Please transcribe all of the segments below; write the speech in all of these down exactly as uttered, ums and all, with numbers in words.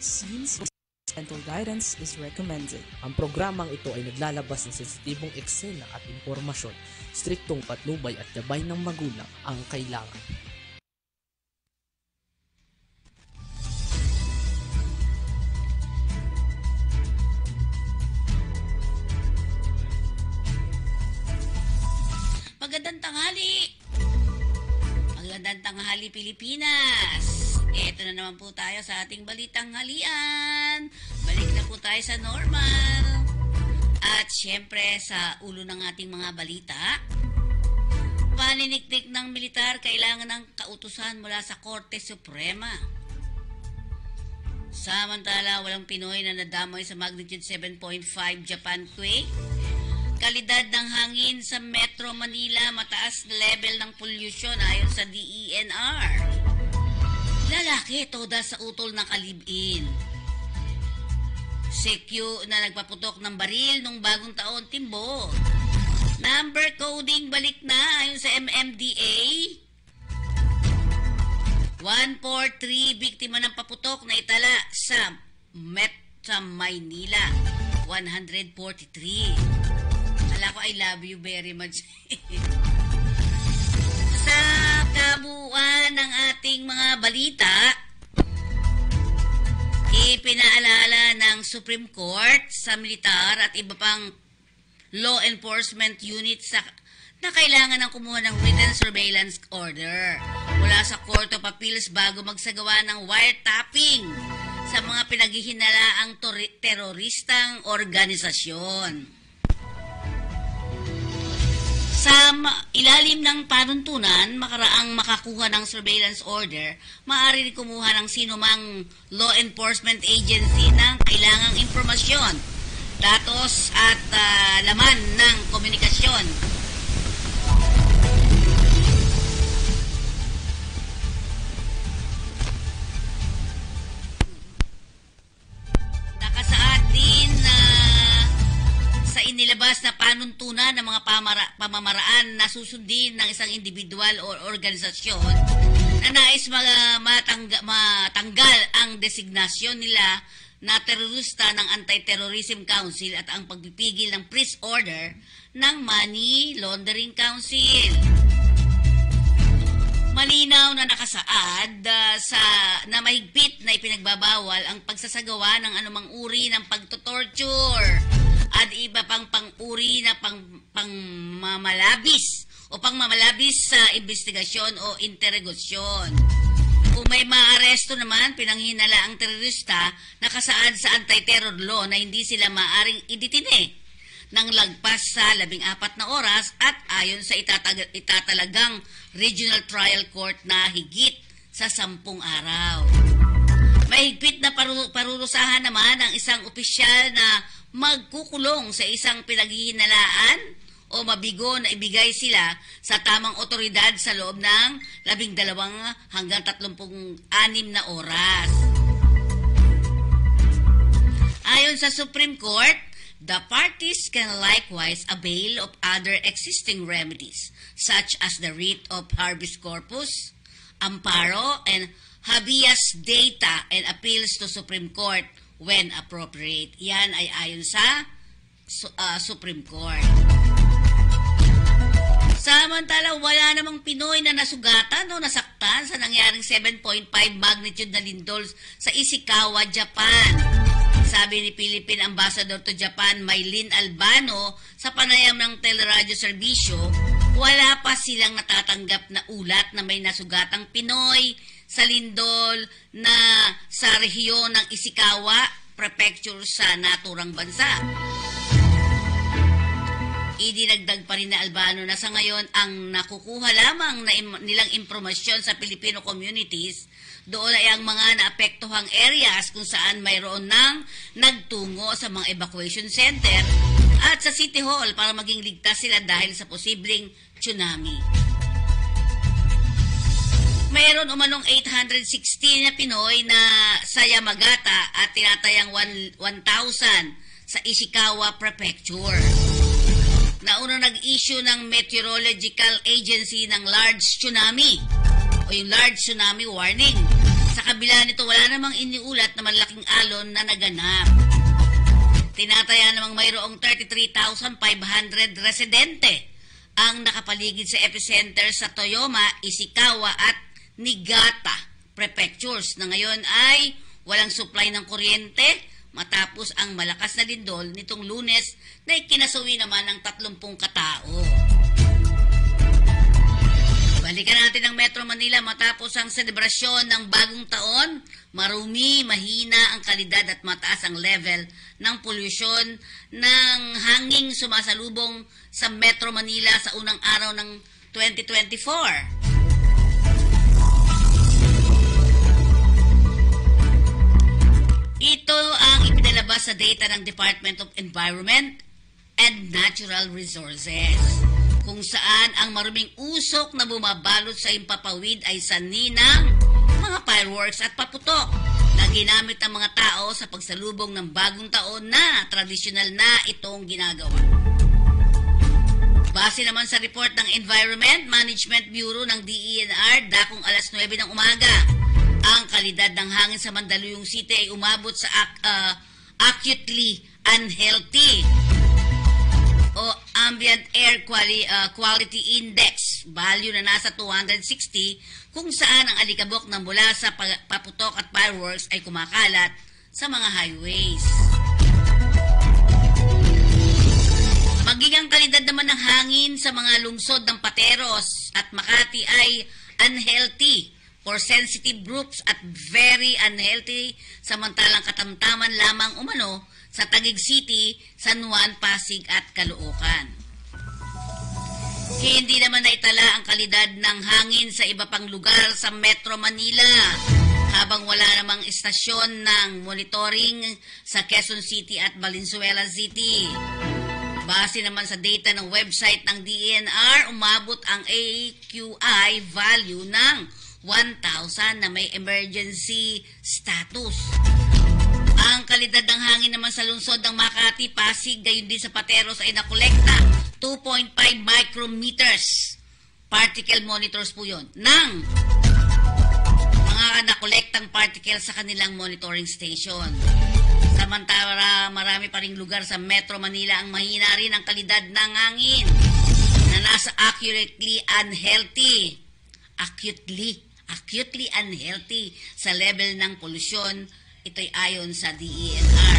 Scenes parental guidance is recommended. Ang programang ito ay naglalabas ng sensitibong eksena at impormasyon. Striktong patnubay at gabay ng magulang ang kailangan. Magandang tanghali! Magandang tanghali, Pilipinas! Ito na naman po tayo sa ating balitang halian. Balik na po tayo sa normal. At syempre sa ulo ng ating mga balita, paniniktik ng militar kailangan ng kautusan mula sa Korte Suprema. Samantala, walang Pinoy na nadamay sa magnitude seven point five Japan quake. Kalidad ng hangin sa Metro Manila, mataas na level ng pollution ayon sa D E N R. Lalaki toda sa utol ng kalibin. C Q na nagpaputok ng baril nung bagong taon, Timbo. Number coding balik na ayon sa M M D A. one forty-three biktima ng paputok na itala sa Met sa Maynila. one forty-three. Kala ko I love you very much. Sa kabuuan ng ating mga balita, ipinaalala ng Supreme Court sa militar at iba pang law enforcement units sa, na kailangan ng kumuha ng written surveillance order mula sa Court of Appeals bago magsagawa ng wiretapping sa mga pinaghihinalaang teroristang organisasyon. Sa ilalim ng panuntunan, makaraang makakuha ng surveillance order, maaari rin kumuha ng sinumang law enforcement agency ng kailangang impormasyon, datos at uh, laman ng komunikasyon. Nakasaad din na uh, sa inilabas na panuntunan ng mga pamara, pamamaraan na susundin ng isang individual o organisasyon na nais mga matangga, matanggal ang designasyon nila na terorista ng Anti-Terrorism Council at ang pagpipigil ng freeze order ng Money Laundering Council. Malinaw na nakasaad uh, sa na mahigpit na ipinagbabawal ang pagsasagawa ng anumang uri ng pagtotorture at iba pang pang-uri na pang, pangmamalabis o pangmamalabis sa investigasyon o interogasyon. Kung may maaresto naman, pinanghinala ang terorista nakasaad sa anti-terror law na hindi sila maaring iditine ng lagpas sa labing apat na oras at ayon sa itatag- itatalagang Regional Trial Court na higit sa sampung araw. Mahigpit na paru- parurusahan naman ang isang opisyal na magkukulong sa isang pinaghihinalaan o mabigo na ibigay sila sa tamang otoridad sa loob ng labing dalawang hanggang tatlumpung anim na oras. Ayon sa Supreme Court, the parties can likewise avail of other existing remedies such as the writ of habeas corpus, amparo, and habeas data and appeals to Supreme Court when appropriate. Yan ay ayon sa uh, Supreme Court. Samantala, wala namang Pinoy na nasugatan o nasaktan sa nangyaring seven point five magnitude na lindol sa Ishikawa, Japan. Sabi ni Philippine Ambassador to Japan, Maylin Albano, sa panayam ng teleradyo serbisyo, wala pa silang natatanggap na ulat na may nasugatang Pinoy sa lindol na sa rehiyon ng Ishikawa Prefecture sa naturang bansa. Idinagdag pa rin na Albano na sa ngayon ang nakukuha lamang na im- nilang impormasyon sa Filipino communities doon ay ang mga naapektuhang areas kung saan mayroon nang nagtungo sa mga evacuation center at sa City Hall para maging ligtas sila dahil sa posibleng tsunami. Mayroon umanong eight hundred sixteen na Pinoy na sa Yamagata at tinatayang one thousand sa Ishikawa Prefecture. Nauna nag-issue ng Meteorological Agency ng large tsunami o yung large tsunami warning Sa kabila nito, wala namang iniulat na malaking alon na naganap. Tinataya namang mayroong thirty-three thousand five hundred residente ang nakapaligid sa epicenter sa Toyoma, Ishikawa at Niigata prefectures na ngayon ay walang supply ng kuryente matapos ang malakas na lindol nitong Lunes na ikinasuwi naman ng tatlumpung katao. Balikan natin ang Metro Manila matapos ang selebrasyon ng bagong taon. Marumi, mahina ang kalidad at mataas ang level ng polusyon ng hanging sumasalubong sa Metro Manila sa unang araw ng twenty twenty-four. Ito ang ipinalabas sa data ng Department of Environment and Natural Resources, kung saan ang maruming usok na bumabalot sa impapawid ay sanhi ng mga fireworks at paputok na ginamit ng mga tao sa pagsalubong ng bagong taon na tradisyonal na itong ginagawa. Base naman sa report ng Environment Management Bureau ng D E N R, dakong alas nuwebe ng umaga, ang kalidad ng hangin sa Mandaluyong City ay umabot sa uh, acutely unhealthy o ambient air quality, uh, quality index value na nasa two hundred sixty, kung saan ang alikabok na mula sa paputok at fireworks ay kumakalat sa mga highways. Maging ang kalidad naman ng hangin sa mga lungsod ng Pateros at Makati ay unhealthy for sensitive groups at very unhealthy, samantalang katamtaman lamang umano sa Taguig City, San Juan, Pasig at Caloocan. Hindi naman naitala ang kalidad ng hangin sa iba pang lugar sa Metro Manila, habang wala namang istasyon ng monitoring sa Quezon City at Valenzuela City. Base naman sa data ng website ng D E N R, umabot ang A Q I value ng one thousand na may emergency status. Ang kalidad ng hangin naman sa lungsod ng Makati, Pasig, gayon din sa Pateros ay nakolekta two point five micrometers. Particle monitors po yun ng mga nakolektang particles sa kanilang monitoring station. Samantala, marami pa ring lugar sa Metro Manila ang mahina rin ang kalidad ng hangin na nasa accurately unhealthy. Acutely, acutely unhealthy sa level ng polusyon. Ito'y ayon sa D E N R.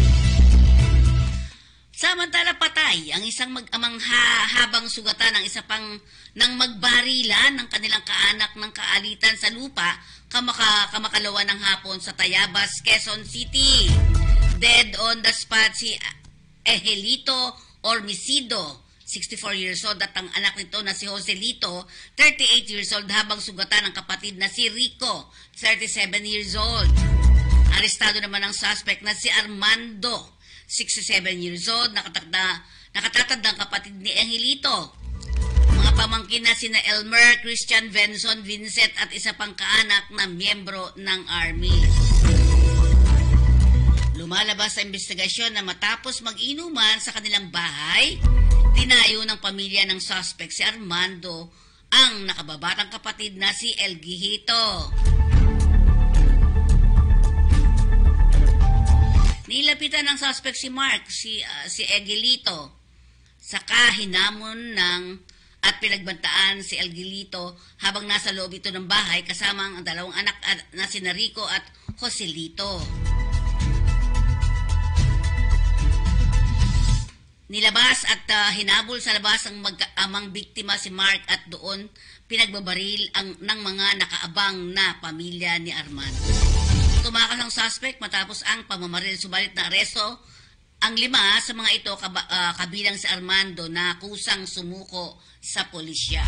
Samantala, patay ang isang mag-amang ha- habang sugatan ng isa pang nang magbarilan ng kanilang kaanak ng kaalitan sa lupa kamaka, kamakalawa ng hapon sa Tayabas, Quezon City. Dead on the spot si Ejelito Ormisido, sixty-four years old, at ang anak nito na si Joselito, thirty-eight years old, habang sugatan ng kapatid na si Rico, thirty-seven years old. Arestado naman ang suspect na si Armando, sixty-seven years old, nakatatanda, nakatatandang kapatid ni Angelito. Mga pamangkin na sina Elmer, Christian, Venson, Vincent at isa pang kaanak na miyembro ng Army. Lumalabas sa investigasyon na matapos mag-inuman sa kanilang bahay, tinayo ng pamilya ng suspect si Armando ang nakababatang kapatid na si Elgihito. Nilapitan ng suspect si Mark, si, uh, si Elgilito, saka hinamon ng at pinagbantaan si Elgilito habang nasa loob ito ng bahay kasama ang dalawang anak na si Rico at Joselito. Nilabas at uh, hinabol sa labas ang mag-amang biktima si Mark at doon pinagbabaril ang, ng mga nakaabang na pamilya ni Armando. Tumakas ang suspect matapos ang pamamaril, subalit na aresto ang lima sa mga ito kab- uh, kabilang si Armando na kusang sumuko sa pulisya.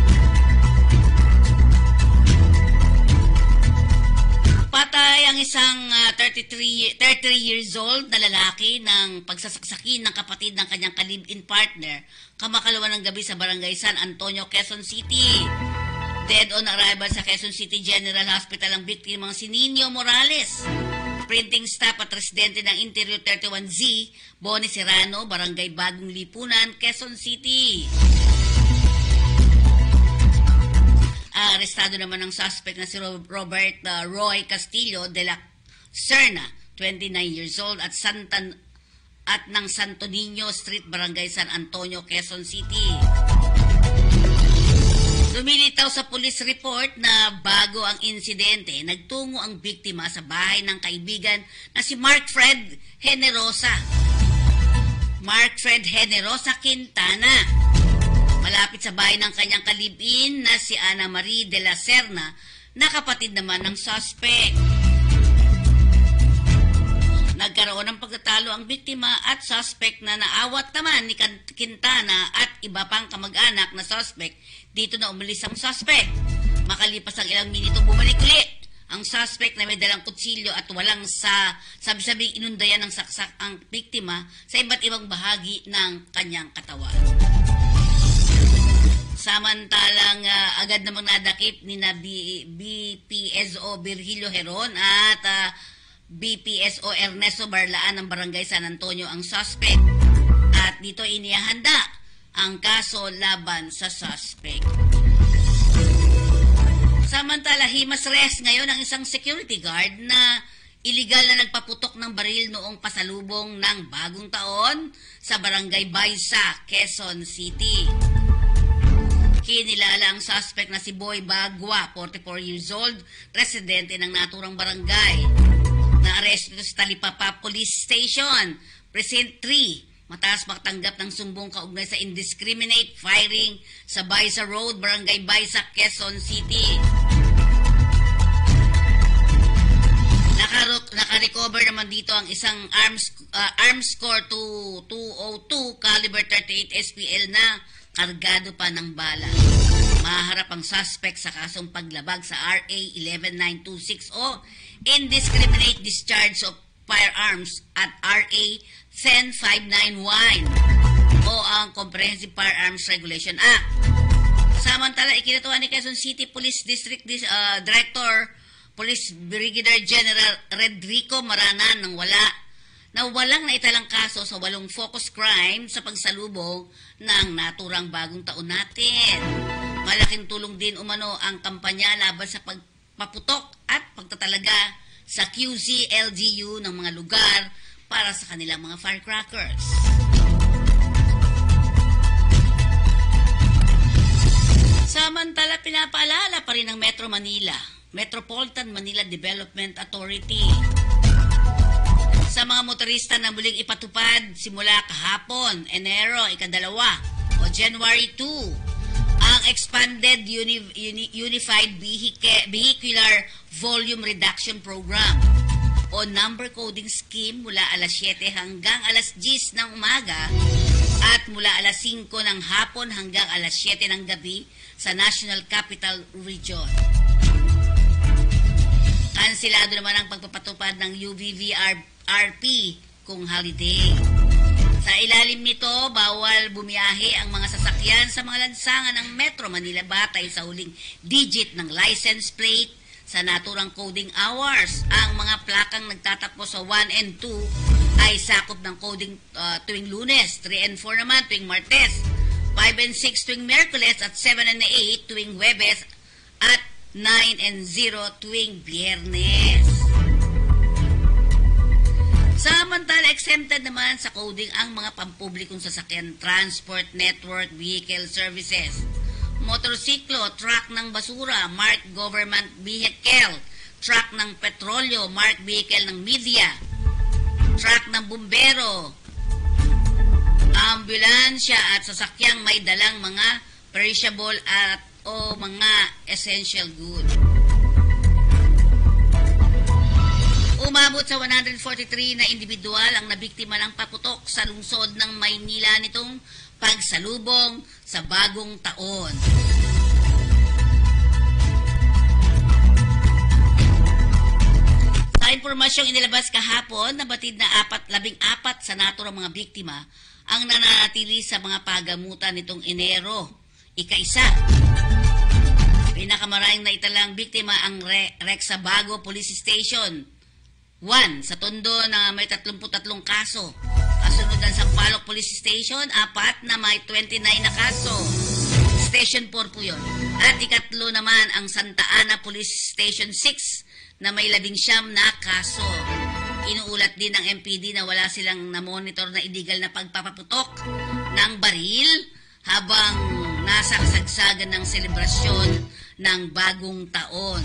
Patay ang isang uh, thirty-three, thirty-three years old na lalaki ng pagsasaksakin ng kapatid ng kanyang ka-live-in partner kamakalawa ng gabi sa barangay San Antonio, Quezon City. Dead on arrival sa Quezon City General Hospital ang biktimang si Nino Morales, printing staff at residente ng Interior thirty-one Z, Boni Serrano, Barangay Bagong Lipunan, Quezon City. Arestado naman ang suspect na si Robert uh, Roy Castillo de la Serna, twenty-nine years old, at Santan at ng Santo Niño Street, Barangay San Antonio, Quezon City. Lumilitaw sa police report na bago ang insidente, nagtungo ang biktima sa bahay ng kaibigan na si Mark Fred Generosa. Mark Fred Generosa Quintana. Malapit sa bahay ng kanyang kalibin na si Ana Marie de la Serna, na kapatid naman ng suspect. Nagkaroon ng pagtatalo ang biktima at suspect na naawat naman ni Quintana at iba pang kamag-anak na suspect. Dito na umalis ang suspect. Makalipas ang ilang minuto, bumalik ulit ang suspect na may dalang kutsilyo at walang sa sabi-sabing inundayan ng saksak ang biktima sa iba't ibang bahagi ng kanyang katawan. Samantalang uh, agad namang nadakip ni na B- BPSO Virgilio Heron at uh, B P S O Ernesto Barlaan ng Barangay San Antonio ang suspect. At dito inihanda ang kaso laban sa suspect. Samantala, himas rest ngayon ang isang security guard na iligal na nagpaputok ng baril noong pasalubong ng bagong taon sa Barangay Baysa, Quezon City. Kinilala ang suspect na si Boy Bagua, forty-four years old, residente ng naturang barangay. Na-arresto sa Talipapa Police Station, Precinct three. Mataas makatanggap ng sumbong kaugnay sa indiscriminate firing sa Baysa Road, Barangay Baysa, Quezon City. Naka- naka-recover naman dito ang isang arms uh, arms core two oh two caliber thirty-eight S P L na kargado pa ng bala. Maharap ang suspect sa kasong paglabag sa R A eleven nine two six o indiscriminate discharge of firearms at R A ten five ninety-one o ang Comprehensive Firearms Regulation Act. Samantala, ikinatuwa ni Quezon City Police District uh, Director Police Brigadier General Redrico Maranan nang wala na walang naitalang kaso sa walong focus crime sa pagsalubong ng naturang bagong taon natin. Malaking tulong din umano ang kampanya laban sa pagpaputok at pagtatalaga sa Q Z L G U ng mga lugar para sa kanilang mga firecrackers. Samantala, pinapaalala pa rin ng Metro Manila, Metropolitan Manila Development Authority, sa mga motorista na muling ipatupad simula kahapon, Enero, ikadalawa o January two, ang Expanded Uni- Uni- Unified Vehic- Vehicular Volume Reduction Program o Number Coding Scheme mula alas siyete hanggang alas diyes ng umaga at mula alas singko ng hapon hanggang alas siyete ng gabi sa National Capital Region. Kansilado naman ang pagpapatupad ng U V V R P kung holiday. Sa ilalim nito, bawal bumiyahe ang mga sasakyan sa mga lansangan ng Metro Manila batay sa huling digit ng license plate sa naturang coding hours. Ang mga plakang nagtatakbo sa one and two ay sakop ng coding uh, tuwing Lunes, three and four naman tuwing Martes, five and six tuwing Miyerkules at seven and eight tuwing Huwebes at nine and zero tuwing Biyernes. Samantala, exempted naman sa coding ang mga pampublikong sasakyan, transport network, vehicle services, motorsiklo, truck ng basura, marked government vehicle, truck ng petrolyo, marked vehicle ng media, truck ng bumbero, ambulansya at sasakyang may dalang mga perishable at o mga essential goods. Umabot sa one hundred forty-three na individual ang nabiktima ng paputok sa lungsod ng Maynila nitong pagsalubong sa bagong taon. Sa impormasyong inilabas kahapon, nabatid na apat, labing apat sa naturang mga biktima ang nananatili sa mga pagamutan nitong Enero, ika-isa. Pinakamaraming naitalang biktima ang Re- Rexabago Police Station, one sa Tondo na may thirty-three kaso. Kasunod ng Sampaloc Police Station, apat na may twenty-nine na kaso. Station four po yun. At ikatlo naman ang Santa Ana Police Station six na may labing siyam na kaso. Inuulat din ng M P D na wala silang na-monitor na illegal na pagpapaputok ng baril habang nasa kasagsagan ng selebrasyon ng bagong taon.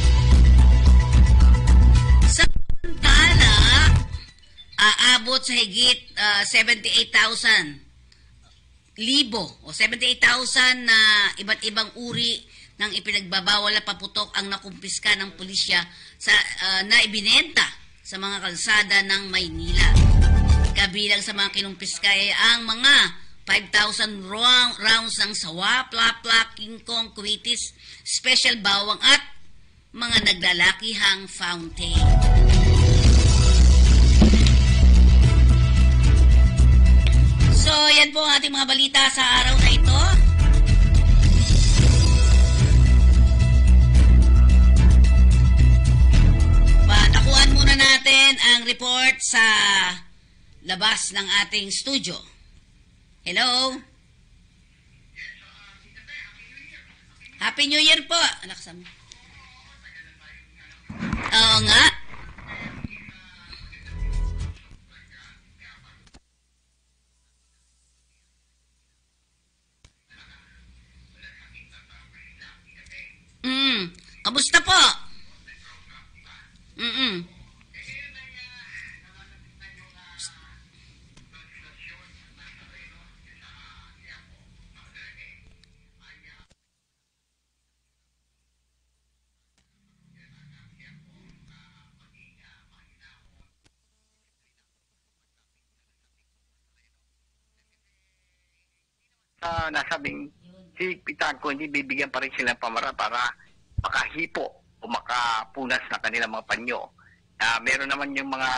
Samantala, aabot sa higit uh, seventy-eight thousand libo o seventy-eight thousand na iba't ibang uri ng ipinagbabawal na paputok ang nakumpiska ng pulisya sa, uh, na ibinenta sa mga kalsada ng Maynila. Kabilang sa mga kinumpiska ay ang mga five thousand rounds ng sawa, plapla, kingkong, kuwitis, special bawang at mga naglalakihang fountain. So, yan po ang ating mga balita sa araw na ito. Patakuan muna natin ang report sa labas ng ating studio. Hello? Happy New Year po. Anak sa mo. Oo nga. Mm, kamusta po? Mm-mm. Uh, nasabing higpitan ko, hindi bibigyan pa rin sila ng pamara para makahipo o makapunas ng kanilang mga panyo. Uh, meron naman yung mga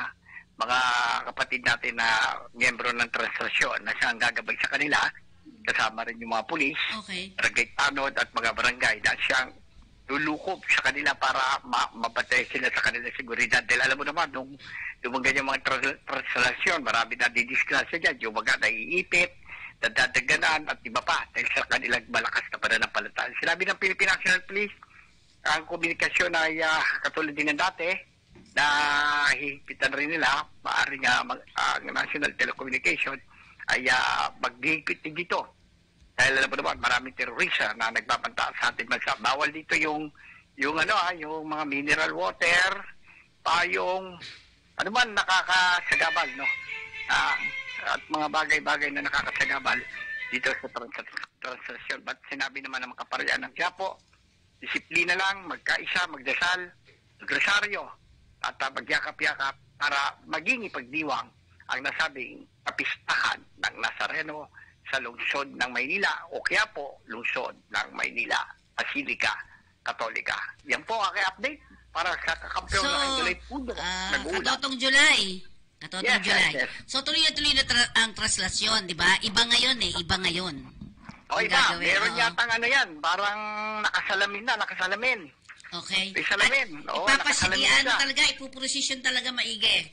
mga kapatid natin na miyembro ng translasyon na siyang gagabay sa kanila, kasama rin yung mga pulis, Okay. barangay tanod at mga barangay na siyang lulukob sa kanila para ma- mabatay sila sa kanilang seguridad. Dahil alam mo naman, nung lumanggan yung mga trans- translasyon, marami na didisgrasya dyan, yung mga naiipit, nadadaganan at iba pa dahil sa kanilang malakas na pananampalataya. Sinabi ng Philippine National Police, ang komunikasyon ay uh, katulad din ng dati na hihigpitan rin nila, maaaring uh, mag, uh, National Telecommunication ay uh, maghihigpit din dito. Dahil alam mo naman, maraming terorista na nagbabanta sa ating bansa. Bawal dito yung yung ano ah, yung mga mineral water, pa yung ano man nakakasagabal, no? Ah, at mga bagay-bagay na nakakasagabal dito sa trans- transaksyon. But sinabi naman ng mga kaparehyan ng Quiapo, disiplina lang, magkaisa, magdasal, magrosaryo, at uh, magyakap-yakap para maging ipagdiwang ang nasabing kapistahan ng Nazareno sa lungsod ng Maynila o Quiapo, lungsod ng Maynila, Basilica Katolika. Yan po ang aking update para sa kakampiyon So, ng July Pudo. ah, Nag-uulat. katotong July. Katotong Yes, July. yes, yes. So, tuloy-tuloy na tra- ang traslasyon, di ba? Iba ngayon eh, iba ngayon. O Ang iba, gagawin, meron oo. yata ano yan, parang nakasalamin na, nakasalamin. Okay. May salamin. At Oo, ipapasigi, nakasalamin ano siya. talaga, ipuposisyon talaga maigi.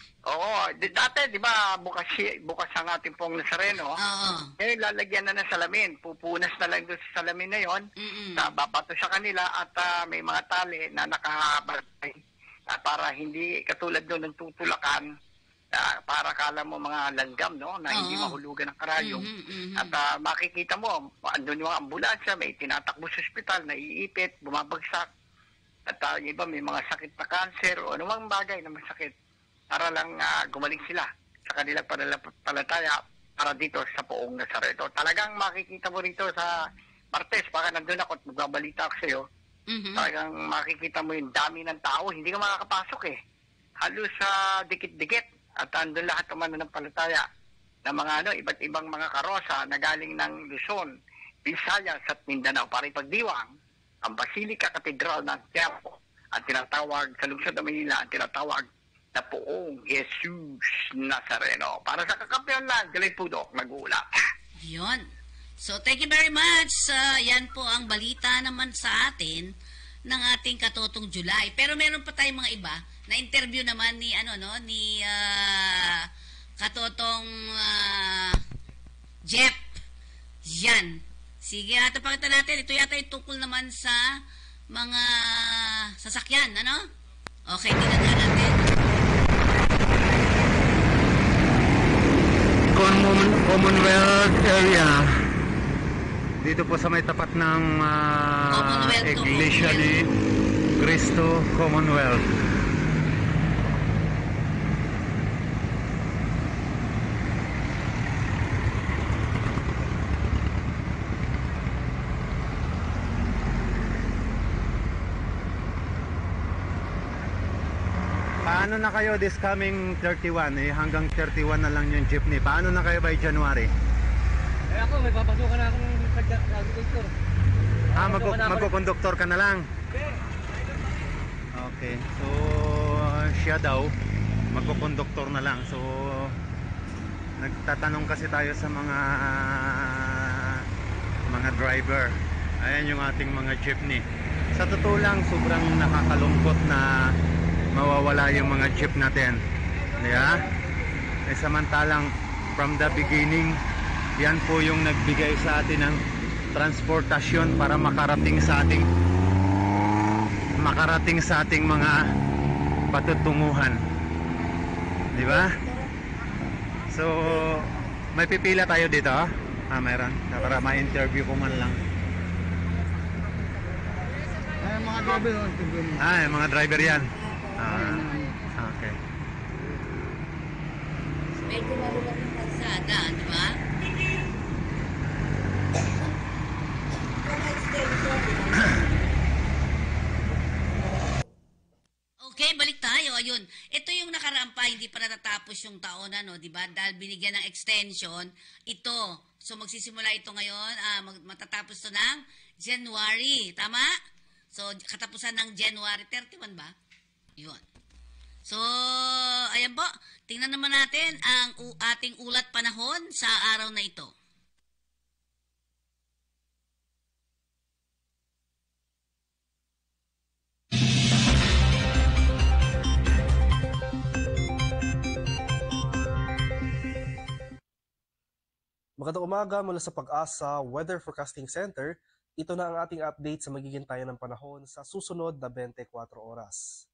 Oo, di- dati, di ba, bukas, si- bukas ang ating pong Nazareno. Oo. Eh, lalagyan na ng salamin. Pupunas na lang doon sa salamin na yon. Mm-mm. Na babato sa kanila at ah, may mga tali na nakahabay ah, para hindi katulad doon ng tutulakan ah, para kala mo mga langgam, no? Na hindi Oo. mahulugan ng karayom. Mhm, mhm. At ah, makikita mo, andun yung ambulansya, may tinatakbo sa ospital, naiipit, bumabagsak. At ah, yung iba may mga sakit na cancer o anumang bagay na masakit para lang ah, gumaling sila sa kanilang pananampalataya para dito sa Poong Nazareno. Talagang makikita mo rito sa Martes, baka nandun ako at magbabalita ako sa iyo. Mhm. Talagang makikita mo yung dami ng tao, hindi ka makakapasok eh. Halos sa dikit-dikit at andun lahat ng mananampalataya ng mga ano, iba't ibang mga karosa na galing ng Luzon, Visayas at Mindanao para ipagdiwang ang Basilica Cathedral ng Quiapo, ang tinatawag sa lungsod ng Manila, ang tinatawag na Poong Jesus Nazareno. Para sa kakampiyon lang, Galay Pudok, nag-uulat. Yun. So, thank you very much. Uh, yan po ang balita naman sa atin ng ating katotong July. Pero meron pa tayong mga iba na interview naman ni ano no ni ah, katotong ah, Jeff Yan Sige, ito pakita natin. Ito yata yung tukol naman sa mga sasakyan, ano? Okay, tingnan natin. Common- Commonwealth area. Dito po sa may tapat ng ah, Commonwealth, Iglesia ni Commonwealth. Cristo Commonwealth. Paano na kayo this coming thirty-one? Eh, hanggang thirty-one na lang yung jeepney. Paano na kayo by January? Eh ako, may papasukan na akong sa sa agriculture. Ah, mag Papasukan na ako. magkukonduktor ka na lang. Okay, so siya daw magkukonduktor na lang. So nagtatanong kasi tayo sa mga mga driver. Ayan yung ating mga jeepney. Sa totoo lang, sobrang nakakalungkot na mawawala yung mga jeep natin. Yeah? Eh, samantalang from the beginning, yan po yung nagbigay sa atin ng transportasyon para makarating sa ating makarating sa ating mga patutunguhan. Di ba? So, may pipila tayo dito. Ah, mayroon. Para ma-interview ko man lang. Ay, mga driver, oh, tigil mo. Ah, yung mga driver yan. Ah, okay. Medyo maluwag yung kalsada, di ba? Okay, balik tayo. Ayun. Ito yung nakaraan pa, hindi pa natatapos yung taon, ano, di ba? Dahil binigyan ng extension, ito. So, magsisimula ito ngayon, ah, mag- matatapos to ng January. Tama? So, katapusan ng January thirty-one ba? Yun. So, ayan po. Tingnan naman natin ang u- ating ulat panahon sa araw na ito. Magandang umaga mula sa Pag-asa Weather Forecasting Center. Ito na ang ating update sa magiging tayo ng panahon sa susunod na twenty-four oras.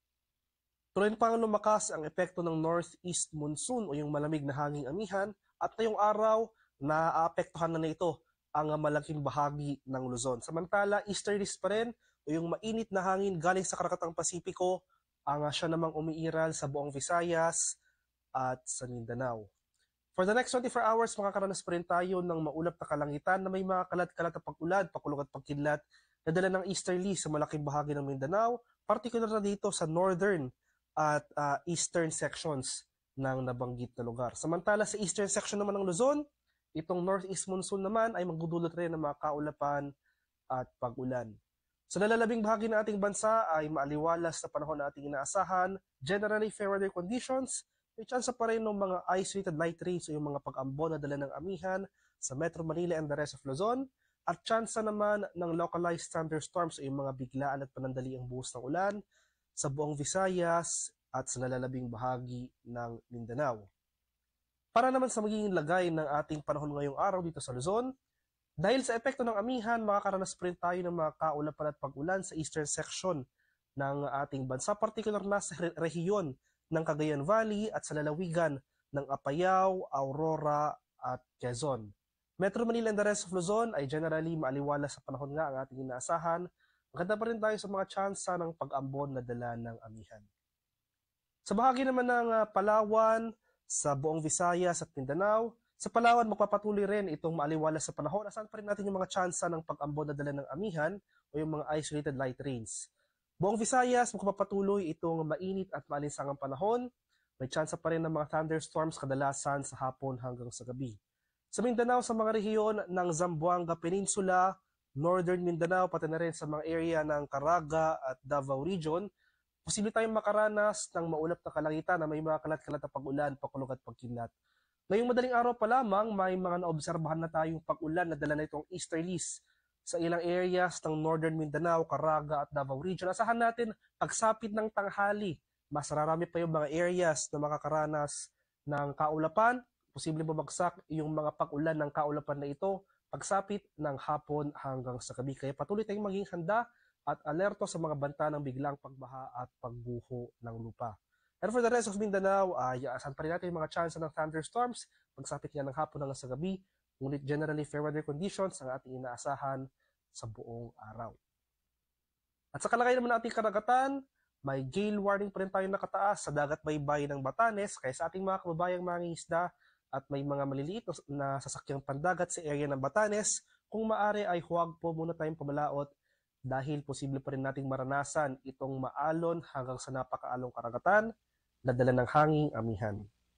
Tuloy pang lumakas ang epekto ng northeast monsoon o yung malamig na hanging amihan at ngayong araw naapektuhan na nito ang malaking bahagi ng Luzon. Samantala, easterlies pa rin o yung mainit na hangin galing sa Karakatang Pasipiko ang siya namang umiiral sa buong Visayas at sa Mindanao. For the next twenty-four hours, makakaranas pa rin tayo ng maulap na kalangitan na may mga kalat-kalat na pag-ulad, pakulog at pagkidlat na dala ng easterly sa malaking bahagi ng Mindanao, particular na dito sa northern at uh, eastern sections ng nabanggit na lugar. Samantala sa eastern section naman ng Luzon, itong northeast monsoon naman ay magdudulot rin ng mga kaulapan at pag-ulan. Sa nalalabing bahagi ng ating bansa ay maaliwalas na panahon na ating inaasahan, generally fair weather conditions, may tsansa pa rin ng mga isolated light rains o yung mga pag-ambon na dala ng amihan sa Metro Manila and the rest of Luzon, at tsansa naman ng localized thunderstorms o yung mga biglaan at panandaliang buhos ng ulan sa buong Visayas at sa nalalabing bahagi ng Mindanao. Para naman sa magiging lagay ng ating panahon ngayong araw dito sa Luzon, dahil sa epekto ng amihan, makakaranas pa rin tayo ng mga kaulapan at pag-ulan sa eastern section ng ating bansa, particular na sa re- rehiyon ng Cagayan Valley at sa lalawigan ng Apayao, Aurora at Quezon. Metro Manila and the rest of Luzon ay generally maaliwalas sa panahon nga ang ating inaasahan. Maganda pa rin tayo sa mga tsansa ng pag-ambon na dala ng amihan. Sa bahagi naman ng uh, Palawan, sa buong Visayas at Mindanao, sa Palawan magpapatuloy rin itong maaliwalas sa panahon. Asan pa rin natin yung mga tsansa ng pag-ambon na dala ng amihan o yung mga isolated light rains. Buong Visayas, magpapatuloy itong mainit at maalinsangang panahon. May tsansa pa rin ng mga thunderstorms kadalasan sa hapon hanggang sa gabi. Sa Mindanao, sa mga rehiyon ng Zamboanga Peninsula, Northern Mindanao, pati na rin sa mga area ng Caraga at Davao Region, posible tayong makaranas ng maulap na kalangitan na may mga kalat-kalat na pag-ulan, pakulog at pagkilat. Ngayong madaling araw pa lamang, may mga naobserbahan na tayong pag-ulan na dala na itong easterlies sa ilang areas ng Northern Mindanao, Caraga at Davao Region. Asahan natin, pagsapit ng tanghali, mas rarami pa yung mga areas na makakaranas ng kaulapan. Posibleng bumagsak yung mga pag-ulan ng kaulapan na ito, pagsapit ng hapon hanggang sa gabi. Kaya patuloy tayong maging handa at alerto sa mga banta ng biglang pagbaha at pagbuho ng lupa. And for the rest of Mindanao, ay uh, asan pa rin natin yung mga chance ng thunderstorms, pagsapit nga ng hapon hanggang sa gabi, ngunit generally fair weather conditions ang ating inaasahan sa buong araw. At sa kalagayan naman ng ating karagatan, may gale warning pa rin tayo nakataas sa dagat baybay ng Batanes, kaya sa ating mga kababayang mangingisda at may mga maliliit na sasakyang pandagat sa area ng Batanes, kung maaari ay huwag po muna tayong pamalaot dahil posible pa rin nating maranasan itong maalon hanggang sa napakaalong karagatan na dala ng hanging amihan.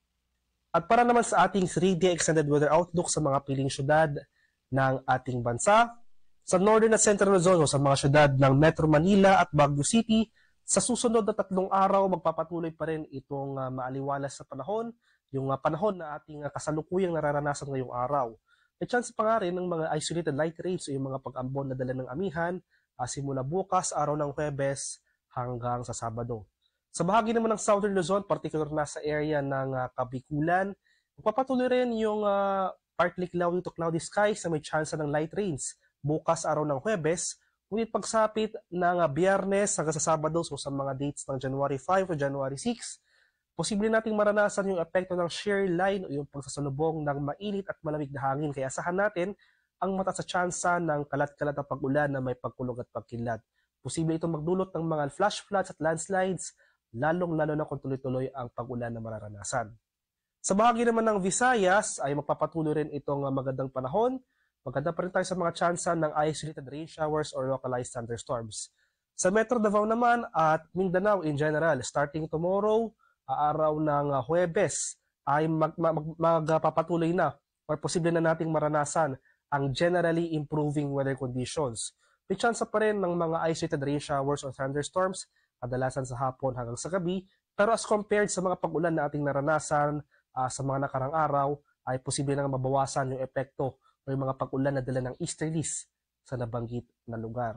At para naman sa ating three-day extended weather outlook sa mga piling syudad ng ating bansa, sa Northern at Central Luzon o sa mga syudad ng Metro Manila at Baguio City, sa susunod na tatlong araw magpapatuloy pa rin itong uh, maaliwalas sa panahon, yung uh, panahon na ating uh, kasalukuyang nararanasan ngayong araw. May chance pa nga rin ng mga isolated light rains o yung mga pag-ambon na dala ng amihan uh, simula bukas, araw ng Huwebes hanggang sa Sabado. Sa bahagi naman ng Southern Luzon, particular na sa area ng uh, Kabikulan, magpapatuloy rin yung uh, partly cloudy to cloudy skies na may chance ng light rains bukas araw ng Huwebes, ngunit pagsapit ng uh, Biyernes hanggang sa Sabado, so sa mga dates ng January five o January six, posible nating maranasan yung epekto ng shear line o yung pagsasalubong ng mainit at malamig na hangin. Kaya asahan natin ang mataas sa tsansa ng kalat-kalat na pag-ulan na may pagkulog at pagkilad. Posible itong magdulot ng mga flash floods at landslides, lalong-lalo na kung tuloy-tuloy ang pag-ulan na mararanasan. Sa bahagi naman ng Visayas ay magpapatuloy rin itong uh, magandang panahon. Maganda pa rin tayo sa mga tsansa ng isolated rain showers or localized thunderstorms. Sa Metro Davao naman at Mindanao in general, starting tomorrow, araw ng Huwebes, ay mag, mag, magpapatuloy na or posible na nating maranasan ang generally improving weather conditions. May tsansa pa rin ng mga isolated rain showers or thunderstorms, kadalasan sa hapon hanggang sa gabi, pero as compared sa mga pag-ulan na ating naranasan uh, sa mga nakarang araw, ay posible na mabawasan yung epekto o yung mga pag-ulan na dala ng easterlies sa nabanggit na lugar.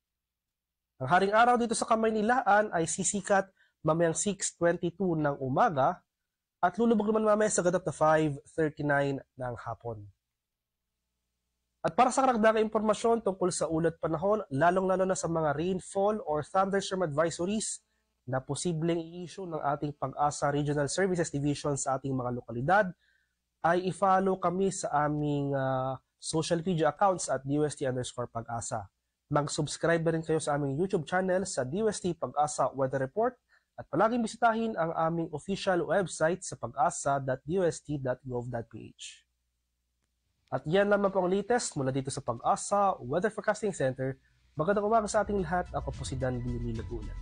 Ang haring araw dito sa Kamaynilaan ay sisikat mamayang six twenty-two ng umaga at lulubog naman mamaya sa ganap na five thirty-nine ng hapon. At para sa karagdagang impormasyon tungkol sa ulat panahon, lalong-lalo na sa mga rainfall or thunderstorm advisories na posibleng i-issue ng ating Pag-asa Regional Services Division sa ating mga lokalidad, ay i-follow kami sa aming uh, social media accounts at D U S T underscore Pag-asa. Mag-subscribe na rin kayo sa aming YouTube channel sa D U S T Pag-asa Weather Report at palaging bisitahin ang aming official website sa pag-asa dot d u s t dot gov dot p h. At yan lamang po ang latest mula dito sa Pag-asa Weather Forecasting Center. Magandang umaga sa ating lahat. Ako po si Dan Billy Lagunan.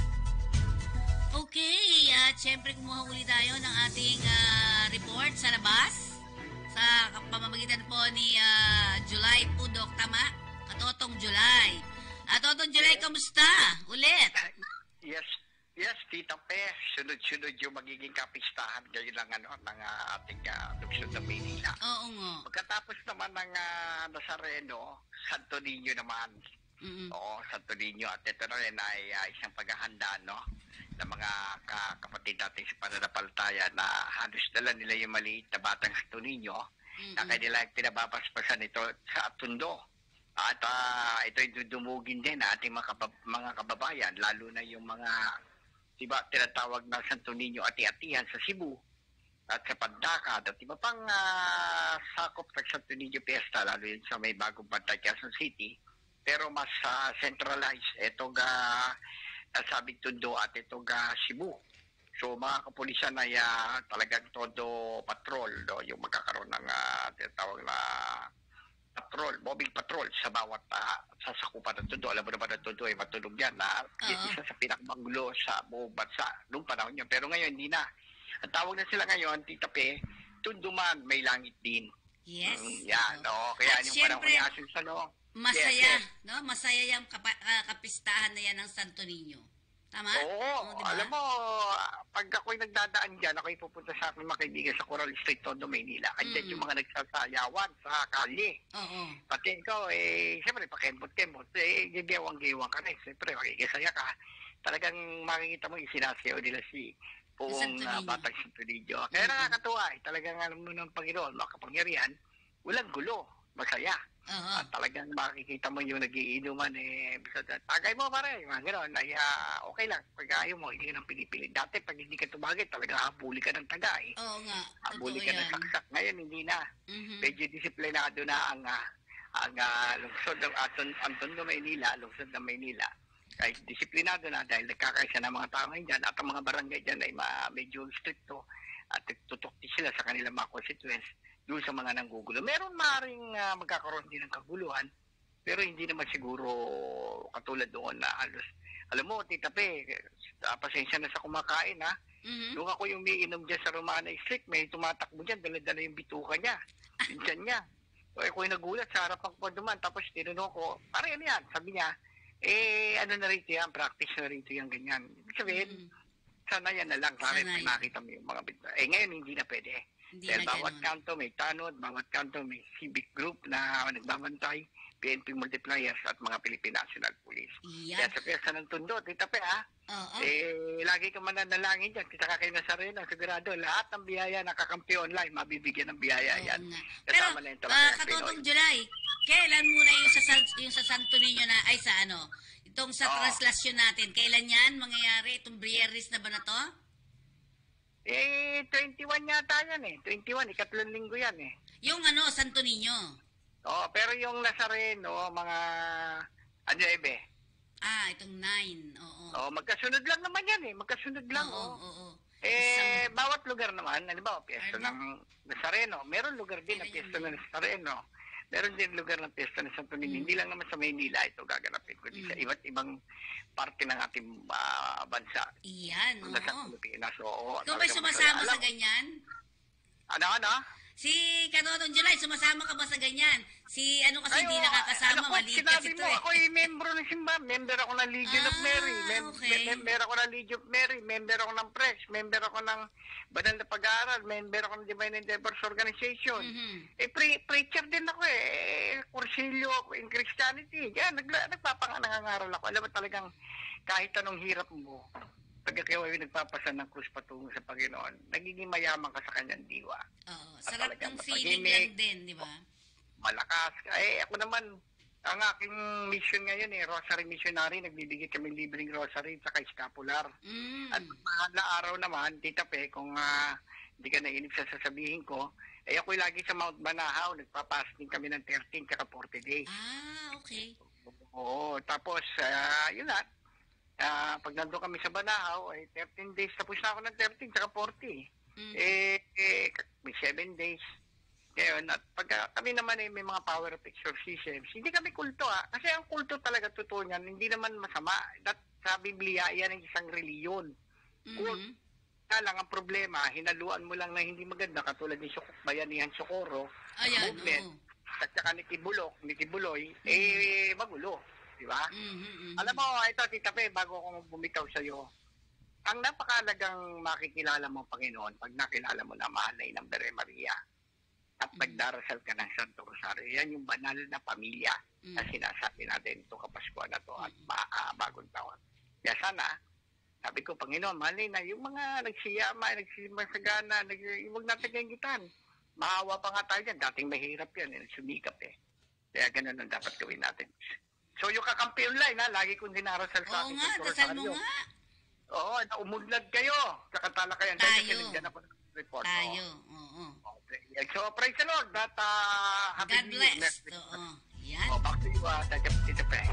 Okay, at syempre kumuha uli tayo ng ating uh, report sa labas sa pamamagitan po ni uh, July Pudok, tama? Katotong July. At Totong July, kamusta? Ulit. Yes, yes, Tita Pe. Sunod-sunod yung magiging kapistahan ngayon ng, ano, ng uh, ating uh, lungsod ng Maynila. Oo nga. Pagkatapos naman ng uh, Nazareno, Santo Niño naman. Mm-hmm. Oo, Santo Niño. At ito na rin ay uh, isang paghahanda, no? Ng mga ka- kapatid natin sa pananampalataya na halos dala nila yung maliit na batang Santo Niño, mm-hmm. na kanila pinababaspasan ito sa Atundo. At uh, ito'y dudumugin din na ating mga, kabab- mga kababayan, lalo na yung mga, diba, tinatawag na Santo Niño ati-atihan sa Cebu at sa Pandakad at iba pang uh, sakop ng Santo Niño Fiesta, lalo yun sa may bagong bantay Quezon City, pero mas uh, centralized itong uh, sabing Tondo at itong uh, Cebu. So mga kapulisan ay uh, talagang todo patrol, no? Yung magkakaroon ng uh, tinatawag na patrol, mobbing patrol sa bawat uh, sasakupan ng Tondo. Alam mo naman ng Tondo ay matulog yan na uh-huh. isa sa pinakamagulo sa buong bansa noong panahon yun. Pero ngayon hindi na. Ang tawag na sila ngayon, Tita Pe, Tondo man may langit din. Yes. Mm, yan, no? Kaya at yung syempre, panahon ni Asin sa no? masaya, yes, yes. no? Masaya yung kapa- uh, kapistahan na yan ng Santo Niño. Tama? Oo, oh, diba? Alam mo, pag ako'y nagdadaan dyan, ako'y pupunta sa aking mga kaibigan sa Coral Street, Tondo, Maynila. Andyan mm. yung mga nagsasayawan sa kalye. Oo. Pati ikaw, eh, siyempre, pakembot-kembot, eh, gigewang-gewang ka rin. Siyempre, makikisaya ka. Talagang makikita mo yung sinasayaw nila si buong uh, Batang Santo Niño. Kaya mm-hmm. nakakatuwa, eh. Talagang alam mo ng Panginoon, makapangyarihan, walang gulo. masaya. Oo. At talagang makikita mo yung nagiinuman eh, bisa tagay mo pare, mga gano'n, ay ah, okay lang. Pag ayaw mo, hindi ka nang pinipili. Dati pag hindi ka tumagay, talagang habuli ka ng tagay. Oo nga. Habuli Totoo ka ng yan. saksak. Ngayon, hindi na. Mhm. Medyo disiplinado na ang, ah, ang ah, lungsod ng Anton, Anton ng Maynila, lungsod ng Maynila. Kahit disiplinado na dahil nagkakaisa ng mga tao ngayon dyan at ang mga barangay dyan ay ma- medyo stricto at tutukti sila sa kanilang mga constituents doon sa mga nanggugulo. Meron maaaring uh, magkakaroon din ng kaguluhan, pero hindi naman siguro katulad doon na halos. Alam mo, Tita Pe, uh, pasensya na sa kumakain ha. Mhm. Nung ako yung umiinom dyan sa Romana Street, may tumatakbo dyan, dala-dala yung bituka niya. Pinsan niya. So, ako yung nagulat sa harapan ko duman, tapos tinanong ko, pare ano yan? Sabi niya, eh, ano na rito yan, practice na rito yan, ganyan. Ibig sabihin, Mhm. sana yan na lang, pare, Sanay. pag nakita mo yung mga bituka. Eh, ngayon, hindi na pwede. Hindi Dahil na bawat ganun. kanto may tanod, bawat kanto may civic group na nagbabantay, P N P multipliers at mga Philippine National Police. Kaya Yan. sa piyesta ng Tondo, Tita Pe ha, Oo. eh, lagi ka mananalangin dyan, kita ka kayo Nazareno, sigurado, lahat ng biyaya nakakampi online, mabibigyan ng biyaya Oo yan. nga. Pero, Kasama na yung talaga ah, yung katotong Pinoy. July, kailan muna yung sa, San- yung sa Santo Niño na, ay sa ano, itong sa Oo. translasyon natin, kailan yan mangyayari? Itong Brieris na ba na to? Eh, twenty-one yata yan eh, twenty-one, ikatlong linggo yan eh. Yung ano, Santo Niño. Oh, pero yung Nazareno, mga, ano ebe, Ah, itong nine. Oo. oh, magkasunod lang naman yan eh, magkasunod lang. Oo, oh. oo, oo. Eh, bawat lugar naman, halimbawa, piyesta Ano? ng Nazareno. Meron lugar din na Meron piyesta yun. ng Nazareno. Meron din lugar ng piyesta ng Santo Niño. Mm. Hindi lang naman sa Maynila ito gaganapin, kundi sa Mm. iba't ibang parte ng ating ah, bansa. Iyan, Kung nasa oo. Pilipinas, oo. Ikaw ba'y talagang sumasama masaya. sa Alam- ganyan? Ano, ano? Si Katotong July, sumasama ka ba sa ganyan? Si ano kasi hindi oo, nakakasama, ano ko, maliit sinabi kasi ito mo, eh. ako ay membro ng simbahan. Member ako ng Legion of Ah, Mary. Mem- okay. mem- member ako ng Legion of Mary. Member ako ng Press. Member ako ng Banal na Pag-aaral. Member ako ng Divine Endeavors Organization. Mhm. Eh, pre- preacher din ako eh. Eh, Kursilyo ako in Christianity. Yan, nagla- nagpapangangaral ako. Alam mo talagang kahit anong hirap mo, pag ikaw ay nagpapasan ng krus patungo sa Panginoon, nagiging mayaman ka sa kanyang diwa. Oo, At sarap talagang ng feeling matahimik. lang din, di ba? Malakas. Eh, ako naman, ang aking mission ngayon eh, Rosary Missionary. Nagbibigay kami libreng rosary sa scapular. Mm. At mahal na araw naman, Tita Pe, kung ah, hindi ka nainig sa sasabihin ko, eh ako'y lagi sa Mount Banahaw, nagpapasting kami ng thirteen kaka forty days. Ah, okay. Oo, tapos, ah, yun na, ah, pag nandun kami sa Banahaw, ay thirteen days, tapos na ako ng thirteen kaka forty. Mm. Eh, eh, may seven days. Ngayon, at pag ah, kami naman ay may mga power of exorcisms, hindi kami kulto ah. Kasi ang kulto talaga totoo niyan, hindi naman masama. That, sa Biblia, yan ang isang reliyon. Mhm. Kaya lang ang problema, hinaluan mo lang na hindi maganda, katulad ni Suk- Bayanihan Socorro, Ayan, movement, oo. at saka ni Tibulok, ni Tibuloy, eh, magulo. Di ba? Mhm, mhm. Alam mo, ito, Tita Pe, bago ako bumitaw sa'yo, ang napakalagang makikilala mo, Panginoon, pag nakilala mo na mahal na Inang Bere Maria, at nagdarasal ka ng Santo Rosario, yan yung banal na pamilya Mm. na sinasabi natin ito kapaskuhan na to at ba- ah, bagong taon. Kaya sana, sabi ko, Panginoon, mali na yung mga nagsiyama, nagsimasagana, nag, huwag natin gagitan. Maawa pa nga tayo dyan. Dating mahirap yan, eh, sumikap eh. Kaya ganun ang dapat gawin natin. So yung kakampi online, ha, lagi kong dinarasal sa Oo akin nga, Santo dasal mo Rosario. nga. Oo, na umudlad kayo. Kakatala kayo. Tayo. Dahil kasi nandiyan ako ng report. Tayo, oo. Okay. So, praise the Lord. That, uh, happy God New Year. bless. Merry Oo. Christmas. Yan. Oh, back to you, uh, Tita Pe.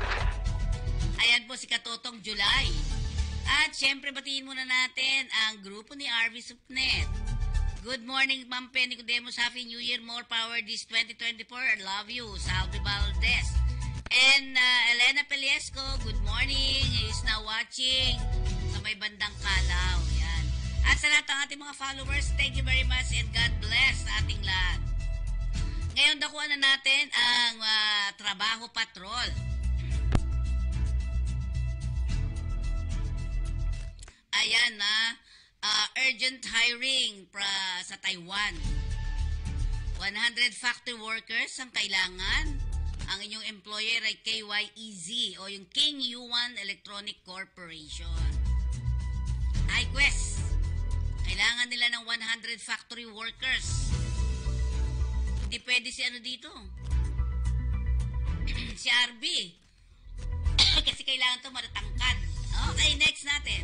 Ayan po si Katotong July. At syempre batiin muna natin ang grupo ni R V Supnet. Good morning, Ma'am Penny Nicodemus. Happy New Year. More power this twenty twenty-four. I love you. Salvi Valdez. And uh, Elena Peliesco, good morning. He is now watching sa may bandang Kalaw. Yan. At sa lahat ng ating mga followers, thank you very much and God bless sa ating lahat. Ngayon, dakuan na natin ang uh, Trabaho Patrol. Ayan na, uh, urgent hiring pra, sa Taiwan. one hundred factory workers ang kailangan. Ang inyong employer ay K Y E Z o yung King Yuan Electronic Corporation. iQuest. Kailangan nila ng one hundred factory workers. Hindi pwede si ano dito. si R B. Kasi kailangan to matatangkad. Okay, next natin.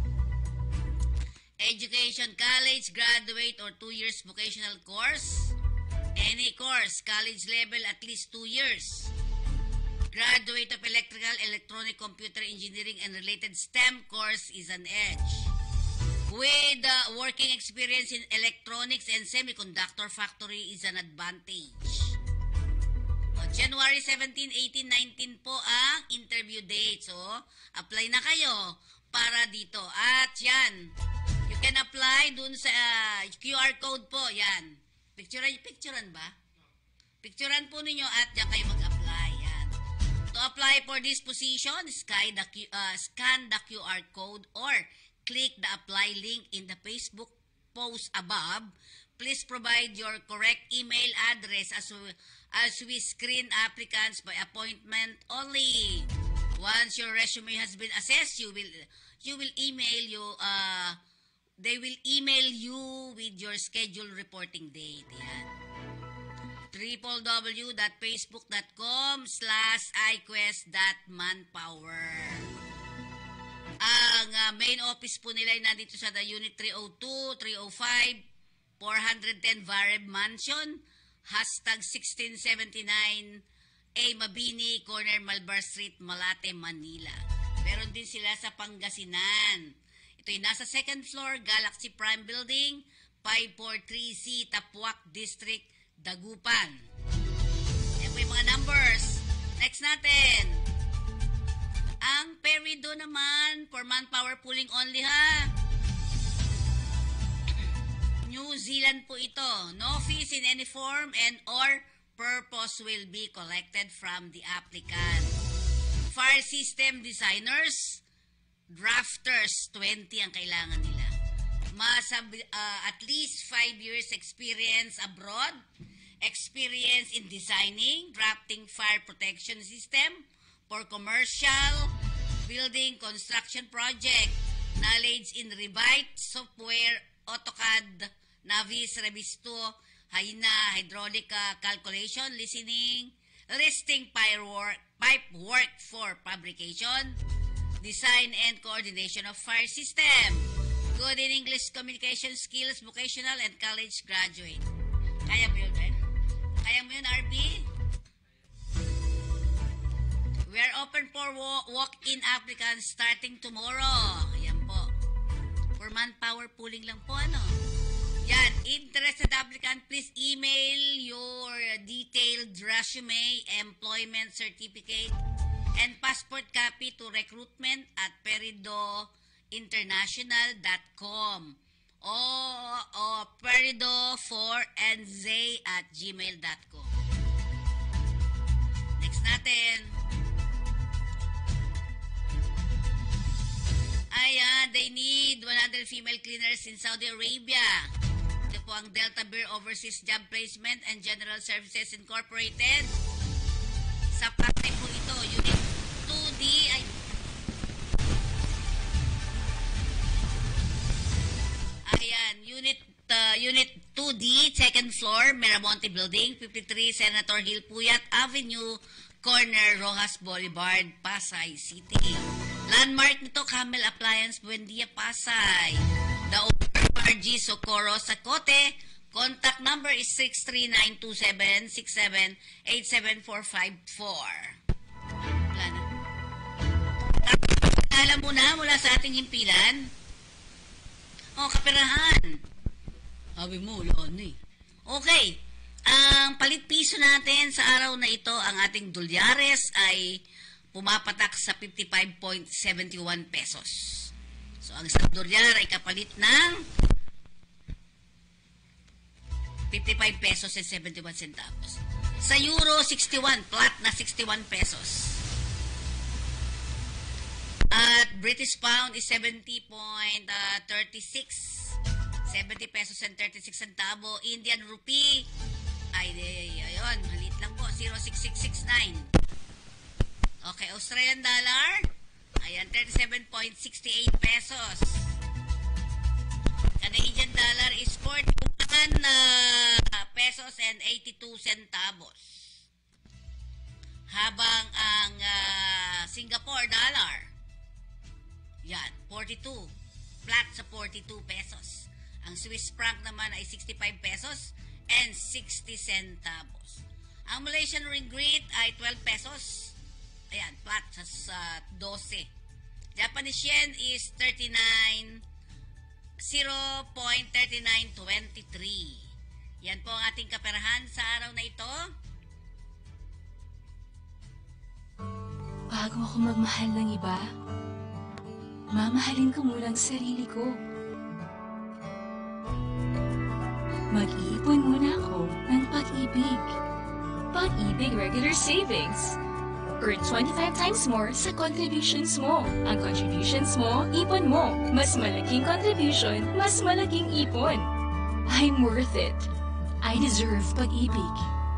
Education, college, graduate, or two years vocational course. Any course, college level, at least two years. Graduate of electrical, electronic, computer engineering, and related STEM course is an edge. With uh, working experience in electronics and semiconductor factory is an advantage. O, January seventeen, eighteen, nineteen po ang interview date. So, apply na kayo para dito. At yan, you can apply dun sa uh, Q R code po. Yan. Picturean, picturean ba? Picturean po ninyo at yan kayo mag-apply. Yan. To apply for this position, sky the Q, uh, scan the Q R code or click the apply link in the Facebook post above. Please provide your correct email address as we, as we screen applicants by appointment only. Once your resume has been assessed, you will you will email you uh they will email you with your scheduled reporting date. Yan. www.facebook.com slash iquest.manpower. Ang uh, main office po nila ay nandito sa the Unit three oh two, three oh five, four ten Vareb Mansion, hashtag sixteen seventy-nine A Mabini, corner Malbar Street, Malate, Manila. Meron din sila sa Pangasinan. Ito'y nasa second floor, Galaxy Prime Building, five forty-three C, Tapuac District, Dagupan. Yan po yung mga numbers. Next natin. Ang Perido naman, for manpower pooling only ha. New Zealand po ito. No fees in any form and or purpose will be collected from the applicant. Fire system designers, drafters, twenty ang kailangan nila. Masab, uh, at least five years experience abroad, experience in designing, drafting fire protection system for commercial building construction project, knowledge in Revit software, AutoCAD, Navis, Revisto, Hayna, hydraulic calculation, listening, listing pipe work, pipe work for fabrication, design and coordination of fire system, good in English communication skills, vocational and college graduate. Kaya mo yun, Ben? Kaya mo yun, R B? We are open for walk-in applicants starting tomorrow. Ayan po. For manpower pooling lang po, ano? Yan. Interested applicant, please email your detailed resume, employment certificate, and passport copy to recruitment at perido international dot com o, o perido four n z at gmail dot com. Next natin. Ayan, they need one hundred female cleaners in Saudi Arabia. Ito po ang Delta Beer Overseas Job Placement and General Services Incorporated. Sa parte po ito, Unit two D. Ay, ayan, Unit uh, Unit two D, second floor, Miramonte Building, fifty-three Senator Hill Puyat Avenue, corner Rojas Boulevard, Pasay City. Landmark nito, Camel Appliance, Buendia, Pasay. The owner, R G Socorro Sacote. Contact number is six three nine two seven six seven eight seven four five four. Wala na. Alam mo na mula sa ating himpilan. O, kaperahan. Sabi mo, wala na eh. Okay. Ang palit piso natin sa araw na ito, ang ating dolyares ay pumapatak sa fifty-five point seven one pesos. So, ang isang dolyar ay kapalit ng fifty-five pesos and seventy-one centavos. Sa euro, sixty-one. Flat na sixty-one pesos. At British pound is seventy point three six. seventy pesos and thirty-six centavo. Indian rupee, ay, ay, ayun, malit lang po, zero point six six six nine. Okay, Australian dollar, ayan, thirty-seven point six eight pesos. Canadian dollar is forty-one uh, pesos and eighty-two centavos. Habang ang ah, Singapore dollar, yan, forty-two. Flat sa forty-two pesos. Ang Swiss franc naman ay sixty-five pesos and sixty centavos. Ang Malaysian ringgit ay twelve pesos. Ayan, flat sa, sa twelve. Japanese yen is thirty-nine, zero point three nine two three. Yan po ang ating kaperahan sa araw na ito. Bago ako magmahal ng iba, mamahalin ko muna ang sarili ko. Mag-iipon muna ako ng pag-ibig. Pag-ibig Regular Savings. Earn twenty-five times more sa contributions mo. Ang contributions mo, ipon mo. Mas malaking contribution, mas malaking ipon. I'm worth it. I deserve pag-ibig.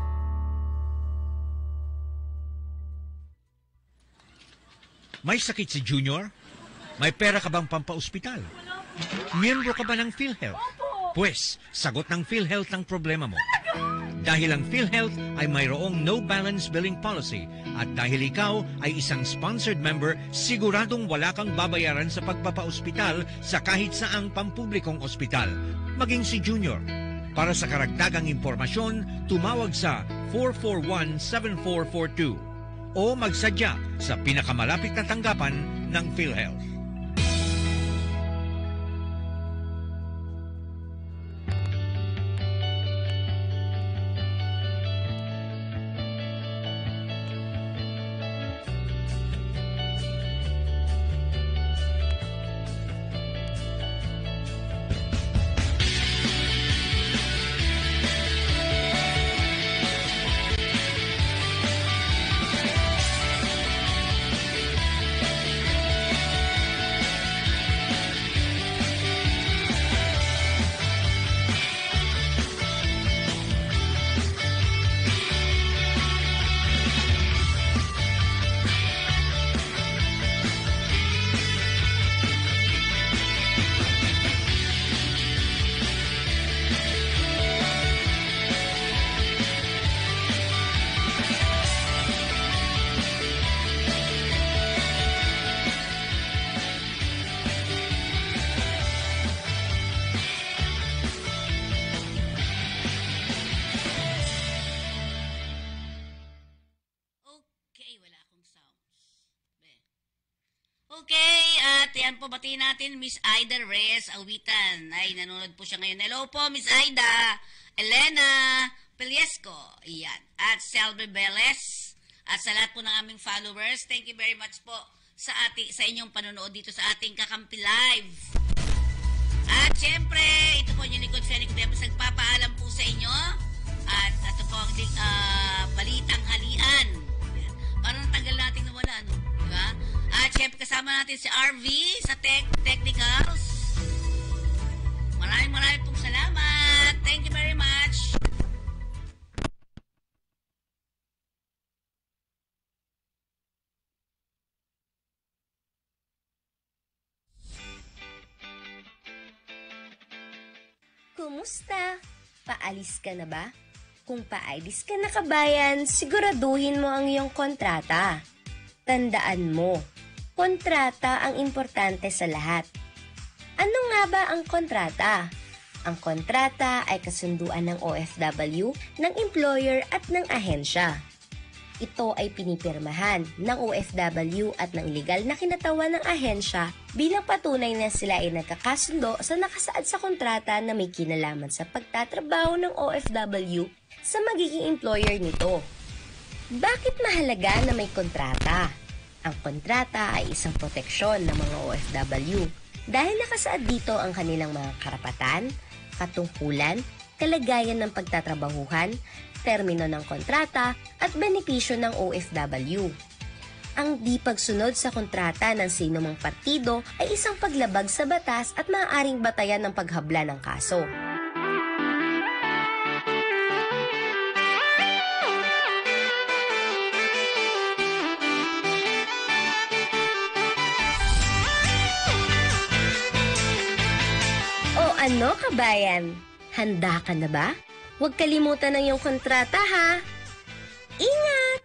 May sakit si Junior? May pera ka bang pampaospital? Miyembro ka ba ng PhilHealth? Pwes, sagot ng PhilHealth ang problema mo. Dahil ang PhilHealth ay mayroong no balance billing policy at dahil ikaw ay isang sponsored member, siguradong wala kang babayaran sa pagpapaospital sa kahit saang pampublikong ospital, maging si Junior. Para sa karagdagang impormasyon, tumawag sa four four one, seven four four two o magsadya sa pinakamalapit na tanggapan ng PhilHealth. Okay, at yan po batiin natin Miss Aida Reyes Awitan. Ay, nanonood po siya ngayon. Hello po, Miss Aida. Elena Peliesco. Yan. At Selby Beles. At sa lahat po ng aming followers, thank you very much po sa ati, sa inyong panonood dito sa ating Kakampi Live. At syempre, ito po yung likod Fenix Demos nagpapaalam po sa inyo. At ito po ang uh, balitang halian. Yan. Parang tagal natin nawala, no? Diba? At syempre kasama natin si R V sa tech Technicals. Maraming maraming pong salamat. Thank you very much. Kumusta? Paalis ka na ba? Kung paalis ka na kabayan, siguraduhin mo ang iyong kontrata. Tandaan mo, kontrata ang importante sa lahat. Ano nga ba ang kontrata? Ang kontrata ay kasunduan ng O F W, ng employer at ng ahensya. Ito ay pinipirmahan ng O F W at ng legal na kinatawan ng ahensya bilang patunay na sila ay nagkakasundo sa nakasaad sa kontrata na may kinalaman sa pagtatrabaho ng O F W sa magiging employer nito. Bakit mahalaga na may kontrata? Ang kontrata ay isang proteksyon ng mga O F W dahil nakasaad dito ang kanilang mga karapatan, katungkulan, kalagayan ng pagtatrabahuhan, termino ng kontrata at benepisyo ng O F W. Ang di pagsunod sa kontrata ng sinumang partido ay isang paglabag sa batas at maaaring batayan ng paghabla ng kaso. Ano kabayan? Handa ka na ba? Huwag kalimutan ng iyong kontrata ha! Ingat!